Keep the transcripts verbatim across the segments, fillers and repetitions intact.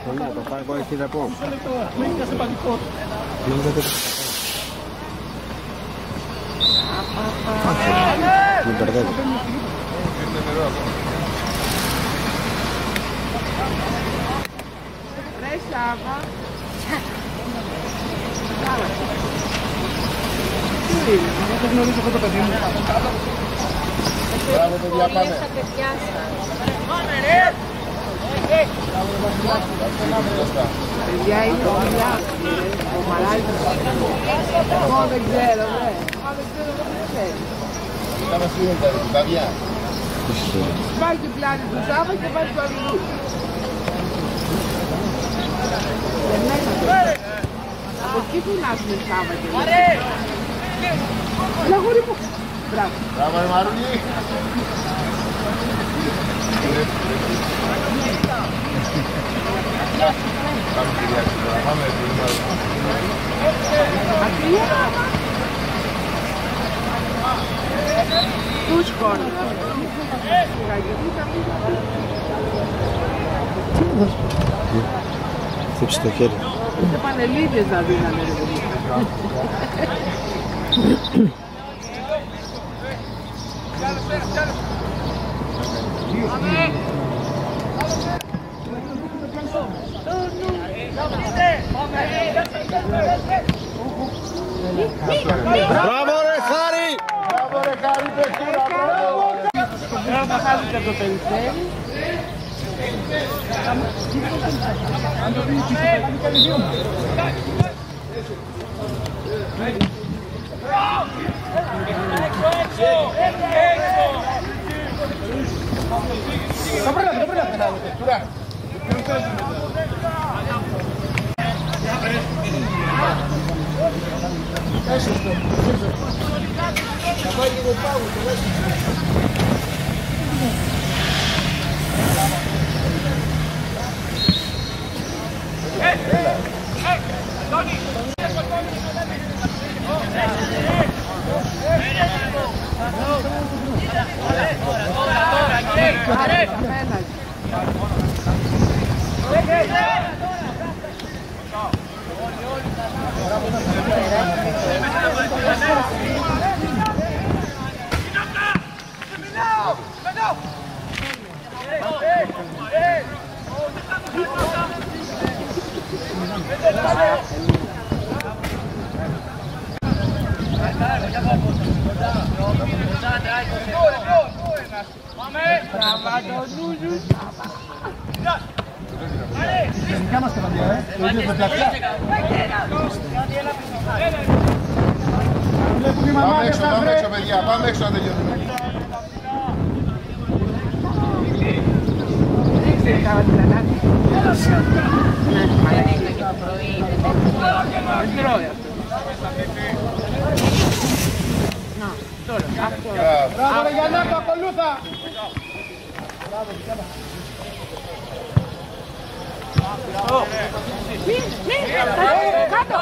Ναι, το πάγκο έχει ρεπό. Μην μπερδεύει. Ρε Σάβα. Τι είναι, δεν γνωρίζω αυτό το παιδί μου. Μπράβο παιδιά, πάμε. Πάμε ρε. Παιδιά είναι ο Μιλιάκης, ο Μαλάκης. Εγώ δεν ξέρω, βρε. Εγώ δεν ξέρω, εγώ δεν ξέρω. Κάμε σίγουρα τα παιδιά. Πάει την πλάτη του Σάβα και πάει του αλλού. Από εκεί που να έχουμε Σάβα και λέει. Έλα γόρι μου. Μπράβο. Μπράβο ρε Μαρούνι. Πάμε κυρία σήμερα, πάμε παιδιά. Τους χώρους. Χτύψε το χέρι. Ούτε πανελίδες να δίνανε ρε παιδιά. Μπράβο ρε Χάρη! Μπράβο ρε Χάρη, παιχτούρα, μπράβο! Τώρα θα χάσετε από το περιστέρι. Πάμε έξω, πάμε έξω παιδιά, πάμε έξω να τελειώνουμε. Μπράβο ρε Γιαννάκο, ακολούθα! Κάτω!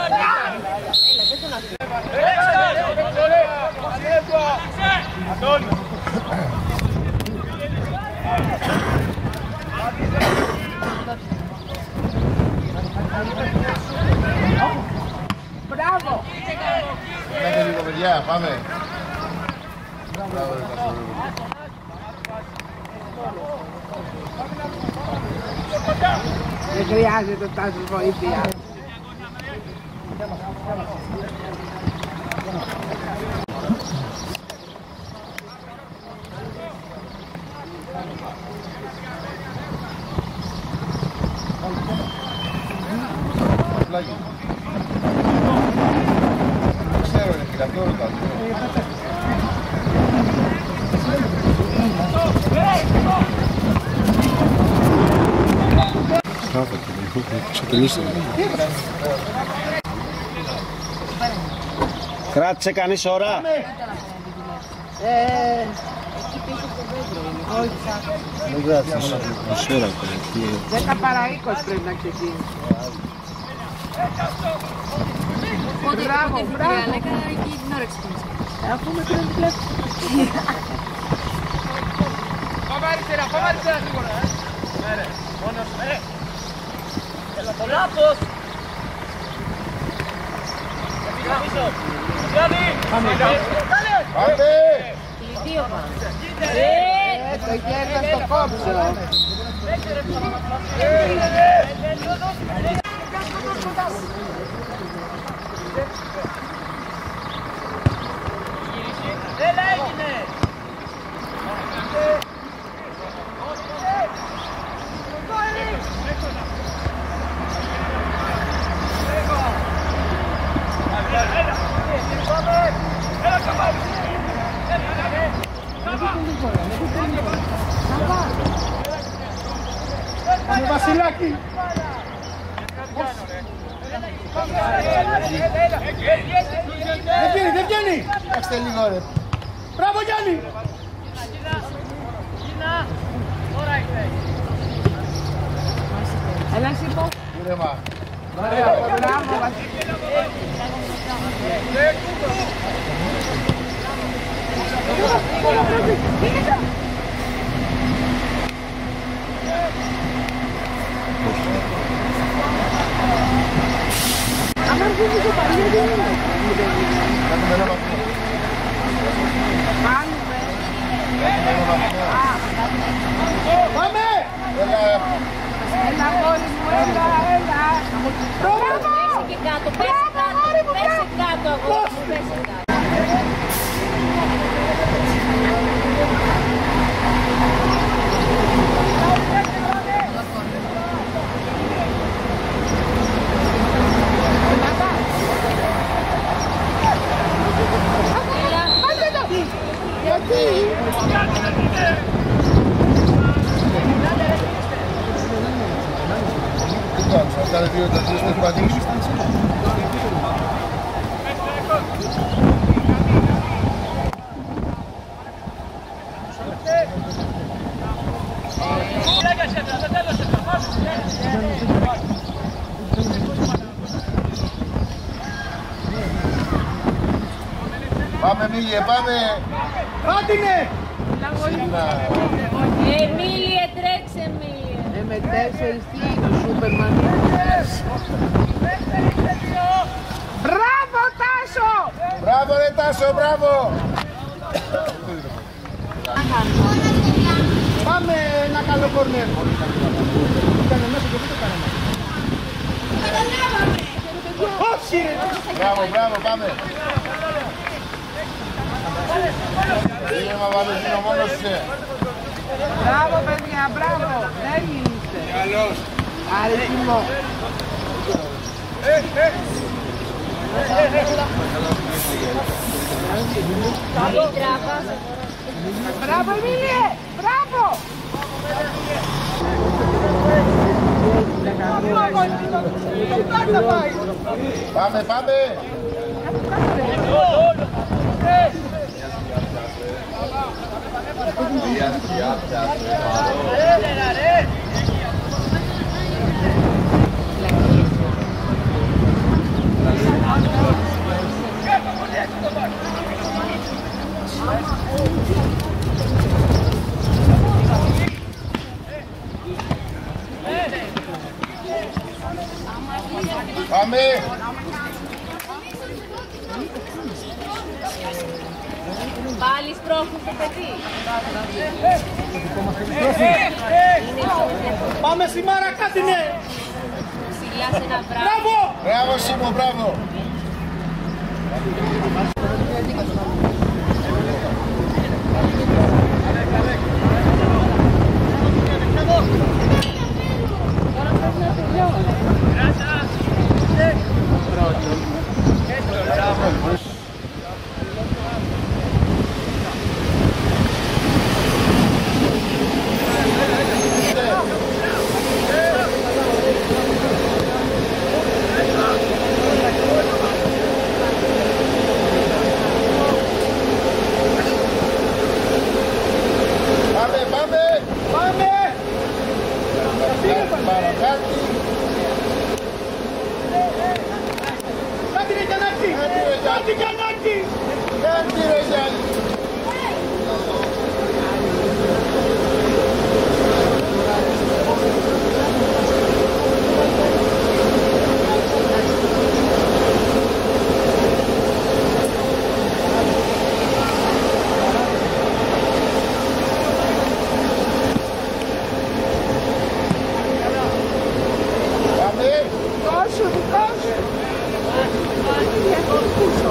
Μπράβο! Μέχρι λίγο παιδιά, πάμε. Μπράβο ρε Καστορίδη. Δεν χρειάζεται τάση βοήθεια. Πλάγι. Δεν ξέρω, είναι φυλακτό ρωτά. Μπράβο κύριε, ξεκινήσαμε. Κράτησε κανείς ώρα. Ε, εκεί πίσω στο δέντρο είναι. Όχι. Δεν κράτησε μισή ώρα. δέκα παρά είκοσι πρέπει να ξεκινήσει. Μπράβο, μπράβο. Εκεί την ώρα ξεκινήσει. Αφού με κρίνει πλέον. Πάμε αριστερά, πάμε αριστερά σίγουρα. Ναι ρε, μόνος, ναι. Λάθος! Άντε! Δύο πάνω. Ε, το κέρδος το κόψω. Έλα έγινε! Πάμε Βασιλάκη. Δεν βγαίνει, δεν βγαίνει. Κάτστε λίγο ρε. Μπράβο Γιάννη. Έλα εσύ πω. Ήρεμα. Μπράβο Βασιλάκη. Κάνουμε ένα βαθμό. Πάμε! Έλα. Έλα κόρη μου, έλα, έλα. Πέσει και κάτω, πέσει κάτω, πέσει κάτω, αγόρι μου, πέσει κάτω. Τι κάνεις, αυτά τα δύο τα δύο στην πατήξη. Πάμε Μίλιε, πάμε! Πάτινε! Εμίλιε, τρέξε Εμίλιε. Ε, με τέσσερις τι είναι ο Σούπερμαν. Μπράβο Τάσο! Μπράβο ρε Τάσο, μπράβο! Πάμε ένα καλό κορνέρ. Κάνε μέσα και δεν το κάναμε. Όχι ρε! Μπράβο, μπράβο, πάμε! Είναι μα Βαλεντίνο μόνος είσαι. Μπράβο παιδιά, μπράβο! Δεν είστε. Καλώς. Αριθμό. Καλή τράβα. Μπράβο Εμίλιε! Μπράβο! Πάμε, πάμε! Πάμε! Πάλι στρόφου στο παιδί. Πάμε στη Μάρα, κάτι ναι! Ψηλά σε ένα βράδυ. Μπράβο! Μπράβο Σίμω, μπράβο! πίσω δικός. Έχω πίσω.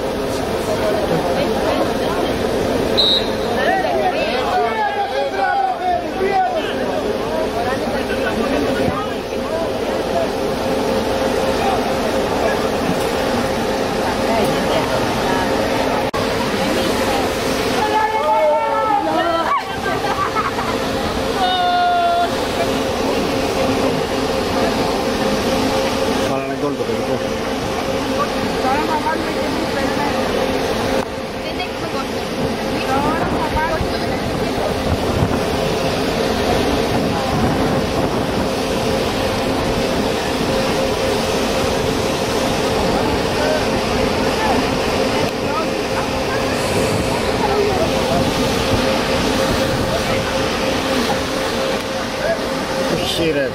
Χειρέ.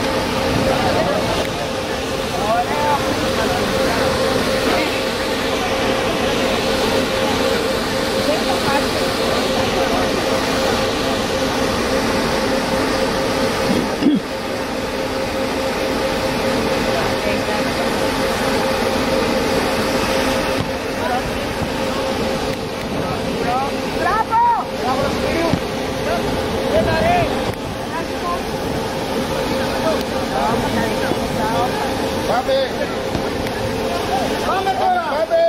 Πάμε! Πάμε τώρα! Πάμε!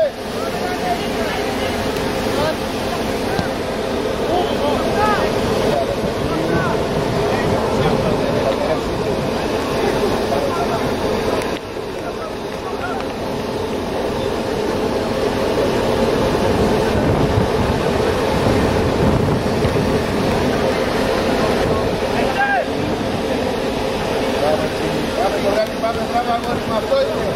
Πάμε, μπράβο αγόρι μου, αυτό είναι.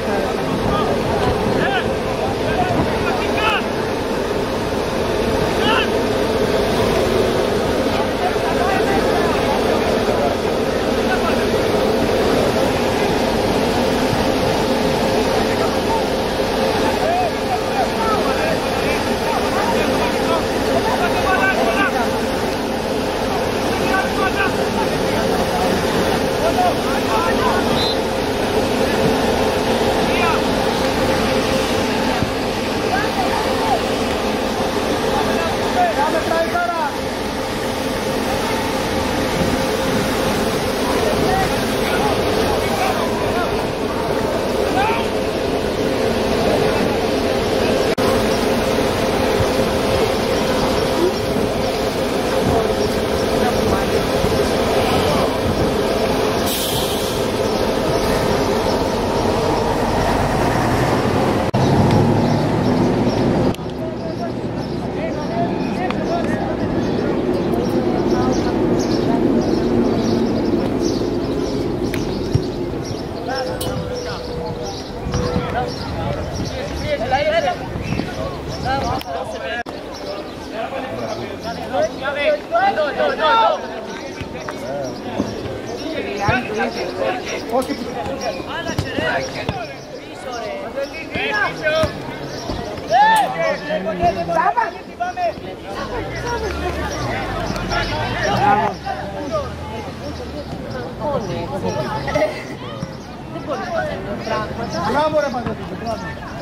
Μπράβο ρε Παγκοσμίου, μπράβο.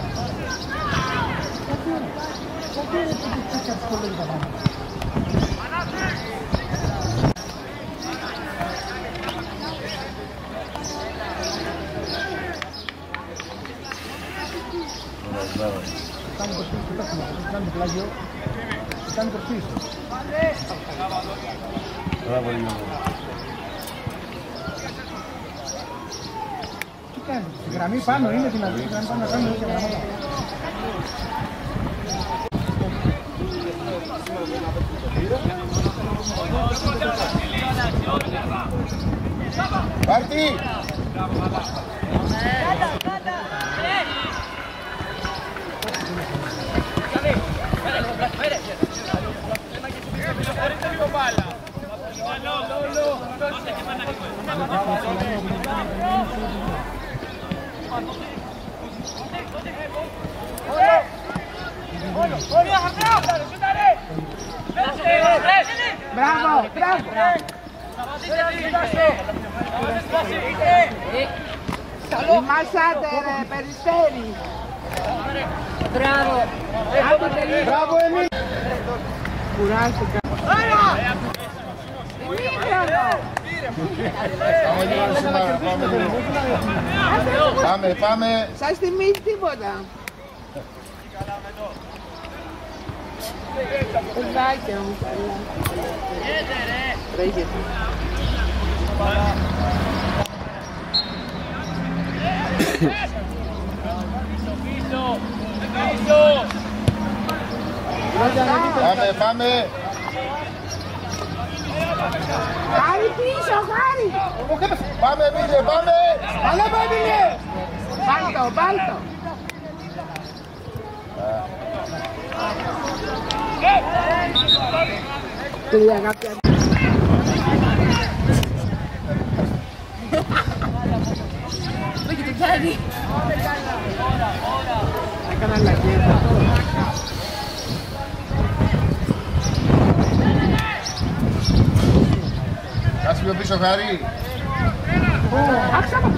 Estamos por piso, estamos πλάγιο. Estamos por piso. Μπράβο λίγο. Τι κάνεις, η γραμμή πάνω είναι δυνατή, η γραμμή πάνω να κάνουμε και γραμμάτα. Πάρτι! Μπράβο, μπράβο! Μασάτε ρε, Περιστέρι. Μπράβο. Μπράβο, Εμίλ! Κουράστηκα. Πάμε, πάμε! Σας θυμίζει τίποτα. Παιδάκια μου καλά. Τρέχετε. Πάμε, πάμε! Χάρη πίσω, Χάρη. Πάμε, Εμίλε, πάμε! Αλλά πάμε, Εμίλε! Βάλτο, βάλτο. Κυρία κάποια. Πήγε το πιάνει. Έκανα λαγίδα. Κάτσε πιο πίσω, Χαρή! Άξαμα.